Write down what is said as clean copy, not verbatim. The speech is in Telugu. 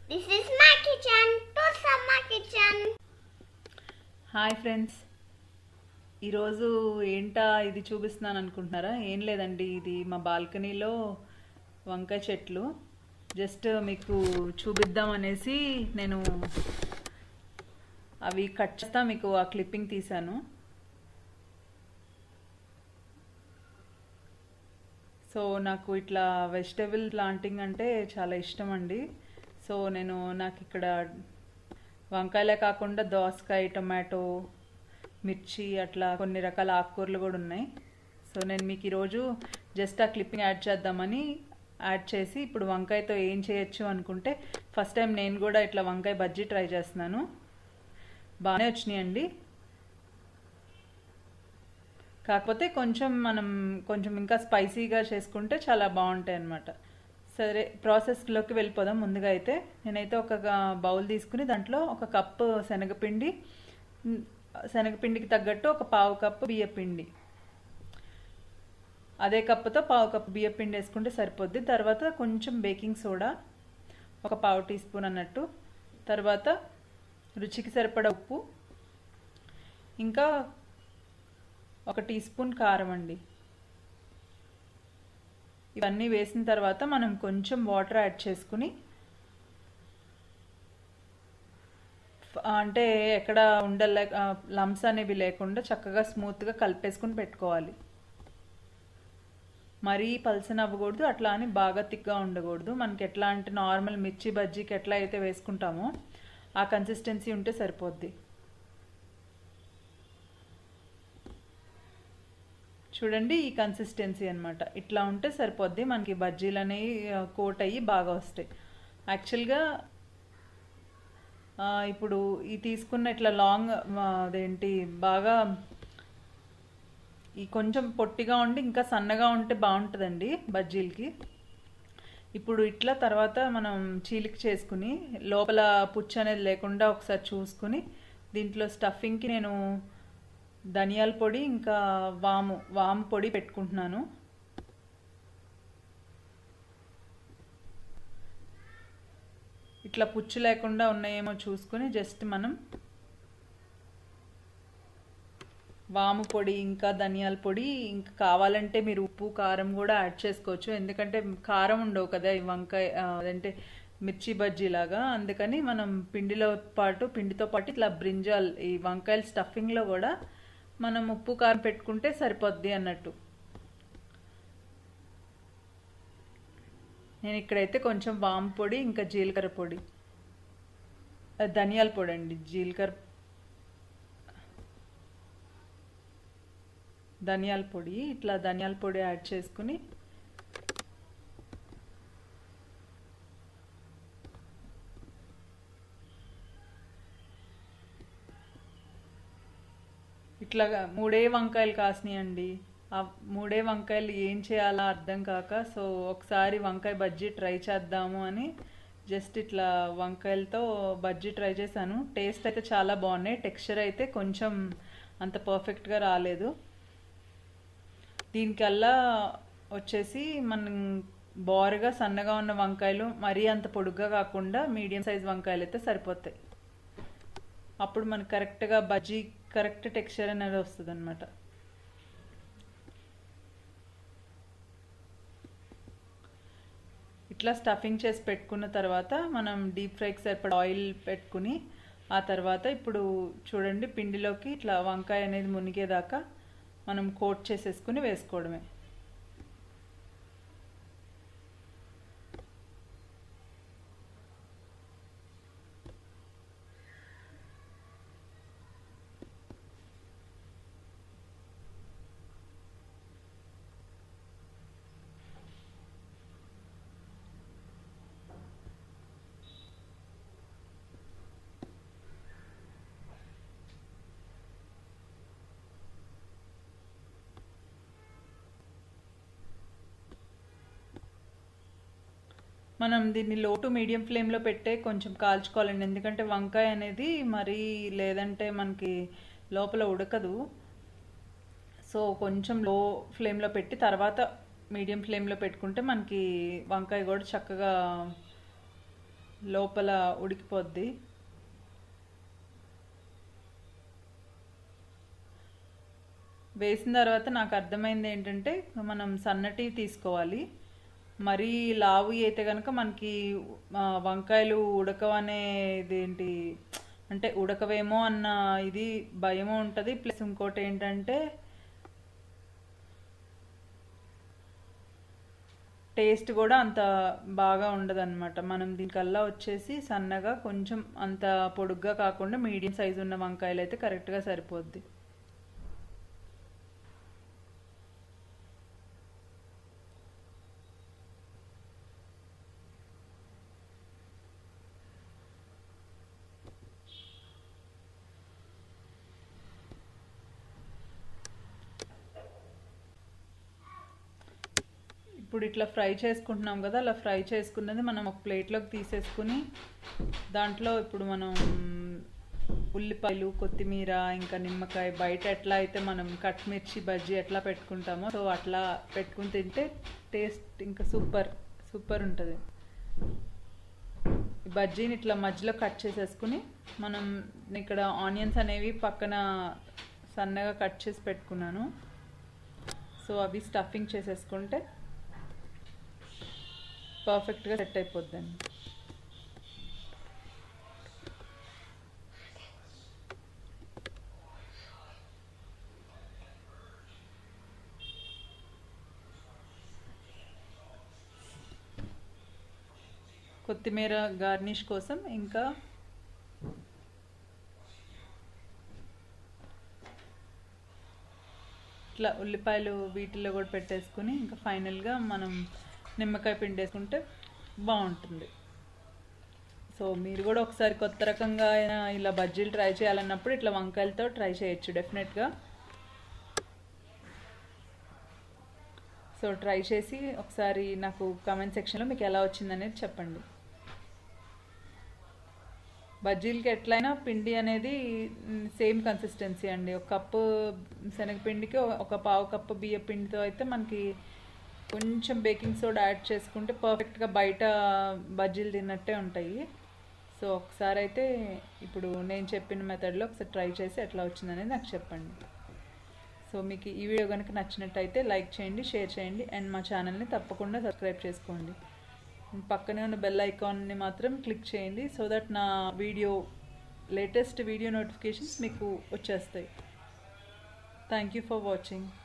This is my kitchen. Tulsa my kitchen. Hi friends, ఈరోజు ఏంటా ఇది చూపిస్తున్నాను అనుకుంటున్నారా? ఏం లేదండి, ఇది మా బాల్కనీలో వంకాయ చెట్లు జస్ట్ మీకు చూపిద్దాం అనేసి నేను అవి కట్ చేస్తా మీకు ఆ క్లిప్పింగ్ తీశాను. సో నాకు ఇట్లా వెజిటబుల్ ప్లాంటింగ్ అంటే చాలా ఇష్టం అండి. సో నాకు ఇక్కడ వంకాయలే కాకుండా దోసకాయ, టొమాటో, మిర్చి అట్లా కొన్ని రకాల ఆకుకూరలు కూడా ఉన్నాయి. సో నేను మీకు ఈరోజు జస్ట్ ఆ క్లిప్పింగ్ యాడ్ చేద్దామని యాడ్ చేసి ఇప్పుడు వంకాయతో ఏం చేయొచ్చు అనుకుంటే ఫస్ట్ టైం నేను కూడా ఇట్లా వంకాయ బజ్జీ ట్రై చేస్తున్నాను. బాగానే వచ్చినాయండి, కాకపోతే కొంచెం ఇంకా స్పైసీగా చేసుకుంటే చాలా బాగుంటాయి అన్నమాట. సరే, ప్రాసెస్లోకి వెళ్ళిపోదాం. ముందుగా అయితే నేనైతే ఒక బౌల్ తీసుకుని దాంట్లో ఒక కప్పు శనగపిండికి తగ్గట్టు ఒక పావు కప్పు బియ్యపిండి, అదే కప్పుతో పావు కప్పు బియ్యపిండి వేసుకుంటే సరిపోద్ది. తర్వాత కొంచెం బేకింగ్ సోడా ఒక పావు టీ స్పూన్ అన్నట్టు, తర్వాత రుచికి సరిపడా ఉప్పు, ఇంకా ఒక టీ స్పూన్ కారం అండి. ఇవన్నీ వేసిన తర్వాత మనం కొంచెం వాటర్ యాడ్ చేసుకుని, అంటే ఎక్కడ లంప్స్ అనేవి లేకుండా చక్కగా స్మూత్గా కలిపేసుకుని పెట్టుకోవాలి. మరీ పల్సన అవ్వకూడదు, అట్లా అని బాగా థిక్గా ఉండకూడదు. మనకి ఎట్లా అంటే నార్మల్ మిర్చి బజ్జీకి ఎట్లా అయితే వేసుకుంటామో ఆ కన్సిస్టెన్సీ ఉంటే సరిపోద్ది. చూడండి, ఈ కన్సిస్టెన్సీ అనమాట. ఇట్లా ఉంటే సరిపోద్ది, మనకి బజ్జీలు అనేవి కోట్ అయ్యి బాగా వస్తాయి. యాక్చువల్గా ఇప్పుడు ఈ తీసుకున్న ఇట్లా లాంగ్ అదేంటి బాగా ఈ కొంచెం పొట్టిగా ఉండి ఇంకా సన్నగా ఉంటే బాగుంటుందండి బజ్జీలకి. ఇప్పుడు ఇట్లా తర్వాత మనం చీలిక చేసుకుని లోపల పుచ్చు అనేది లేకుండా ఒకసారి చూసుకుని దీంట్లో స్టఫింగ్కి నేను ధనియాల పొడి ఇంకా వాము పొడి పెట్టుకుంటున్నాను. ఇట్లా పుచ్చు లేకుండా ఉన్నాయేమో చూసుకుని జస్ట్ మనం వాము పొడి ఇంకా ధనియాల పొడి, ఇంకా కావాలంటే మీరు ఉప్పు కారం కూడా యాడ్ చేసుకోవచ్చు. ఎందుకంటే కారం ఉండవు కదా ఈ వంకాయ అదంటే మిర్చి బజ్జీ లాగా, అందుకని మనం పిండితో పాటు ఇట్లా బ్రింజాల్ ఈ వంకాయల స్టఫింగ్లో కూడా మనం ఉప్పు కారం పెట్టుకుంటే సరిపోద్ది అన్నట్టు. నేను ఇక్కడైతే కొంచెం వాము పొడి ఇంకా జీలకర్ర పొడి, ధనియాల పొడి అండి, ధనియాల పొడి, ఇట్లా ధనియాల పొడి యాడ్ చేసుకుని ఇట్లాగా 3 వంకాయలు కాసినాయండి. ఆ 3 వంకాయలు ఏం చేయాలో అర్థం కాక, సో ఒకసారి వంకాయ బజ్జీ ట్రై చేద్దాము అని జస్ట్ ఇట్లా వంకాయలతో బజ్జీ ట్రై చేశాను. టేస్ట్ అయితే చాలా బాగున్నాయి, టెక్స్చర్ అయితే కొంచెం అంత పర్ఫెక్ట్గా రాలేదు. దీనికల్లా వచ్చేసి మనం బోరగా సన్నగా ఉన్న వంకాయలు, మరీ అంత పొడుగ్గా కాకుండా మీడియం సైజ్ వంకాయలు అయితే సరిపోతాయి. అప్పుడు మనకు కరెక్ట్గా బజ్జీ కరెక్ట్ టెక్స్చర్ అనేది వస్తుంది అనమాట. ఇట్లా స్టఫింగ్ చేసి పెట్టుకున్న తర్వాత మనం డీప్ ఫ్రైకి సరిపడా ఆయిల్ పెట్టుకుని, ఆ తర్వాత ఇప్పుడు చూడండి పిండిలోకి ఇట్లా వంకాయ అనేది మునిగేదాకా మనం కోట్ చేసేసుకుని వేసుకోవడమే. మనం దీన్ని లో టు మీడియం ఫ్లేమ్లో పెట్టే కొంచెం కాల్చుకోవాలండి, ఎందుకంటే వంకాయ అనేది మరీ లేదంటే మనకి లోపల ఉడకదు. సో కొంచెం లో ఫ్లేమ్లో పెట్టి తర్వాత మీడియం ఫ్లేమ్లో పెట్టుకుంటే మనకి వంకాయ కూడా చక్కగా లోపల ఉడికిపోద్ది. వేసిన తర్వాత నాకు అర్థమైంది ఏంటంటే మనం సన్నటి తీసుకోవాలి. మరీ లావు అయితే కనుక మనకి వంకాయలు ఉడకవనేది ఏంటి అంటే ఉడకవేమో అన్న ఇది భయమో ఉంటుంది. ప్లస్ ఇంకోటి ఏంటంటే టేస్ట్ కూడా అంత బాగా ఉండదు అనమాట. మనం దీనికల్లా వచ్చేసి సన్నగా కొంచెం అంత పొడుగ్గా కాకుండా మీడియం సైజు ఉన్న వంకాయలు అయితే కరెక్ట్గా సరిపోద్ది. ఇప్పుడు ఇట్లా ఫ్రై చేసుకుంటున్నాం కదా, అలా ఫ్రై చేసుకున్నది మనం ఒక ప్లేట్లోకి తీసేసుకుని దాంట్లో ఇప్పుడు మనం ఉల్లిపాయలు, కొత్తిమీర, ఇంకా నిమ్మకాయ, బయట ఎట్లా అయితే మనం కట్ మిర్చి బజ్జీ ఎట్లా పెట్టుకుంటామో సో అట్లా పెట్టుకుని తింటే టేస్ట్ ఇంకా సూపర్ ఉంటుంది. ఈ బజ్జీని ఇట్లా మధ్యలో కట్ చేసేసుకుని మనం ఇక్కడ ఆనియన్స్ అనేవి పక్కన సన్నగా కట్ చేసి పెట్టుకున్నాను. సో అవి స్టఫింగ్ చేసేసుకుంటే పర్ఫెక్ట్గా సెట్ అయిపోద్దండి. కొత్తిమీర గార్నిష్ కోసం ఇంకా ఇట్లా ఉల్లిపాయలు వీటిల్లో కూడా పెట్టేసుకుని ఇంకా ఫైనల్గా మనం నిమ్మకాయ పిండేసుకుంటే బాగుంటుంది. సో మీరు కూడా ఒకసారి కొత్త రకంగా ఇలా బజ్జీలు ట్రై చేయాలన్నప్పుడు ఇట్లా వంకాయలతో ట్రై చేయొచ్చు డెఫినెట్గా. సో ట్రై చేసి ఒకసారి నాకు కామెంట్ సెక్షన్లో మీకు ఎలా వచ్చిందనేది చెప్పండి. బజ్జీలకి ఎట్లయినా పిండి అనేది సేమ్ కన్సిస్టెన్సీ అండి. ఒక కప్పు శనగపిండికి ఒక పావు కప్పు బియ్య పిండితో అయితే మనకి కొంచెం బేకింగ్ సోడా యాడ్ చేసుకుంటే పర్ఫెక్ట్గా బయట బజ్జీలు తిన్నట్టే ఉంటాయి. సో ఒకసారి అయితే ఇప్పుడు నేను చెప్పిన మెథడ్లో ఒకసారి ట్రై చేసి ఎట్లా వచ్చిందనేది నాకు చెప్పండి. సో మీకు ఈ వీడియో కనుక నచ్చినట్టయితే లైక్ చేయండి, షేర్ చేయండి అండ్ మా ఛానల్ని తప్పకుండా సబ్స్క్రైబ్ చేసుకోండి. పక్కనే ఉన్న బెల్ ఐకాన్ని మాత్రం క్లిక్ చేయండి సో దట్ నా లేటెస్ట్ వీడియో నోటిఫికేషన్స్ మీకు వచ్చేస్తాయి. Thank you for watching.